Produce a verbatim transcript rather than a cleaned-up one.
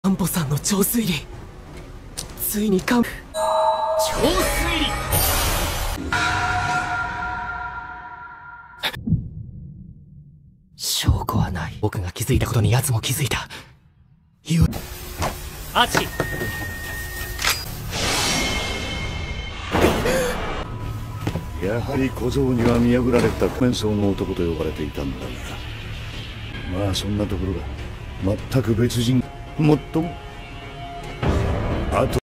安保さんの超推理、ついに完。超推理。証拠はない。僕が気づいたことに奴も気づいた。ゆアチやはり小僧には見破られた面相の男と呼ばれていたんだが、まあそんなところが全く別人。もっともあと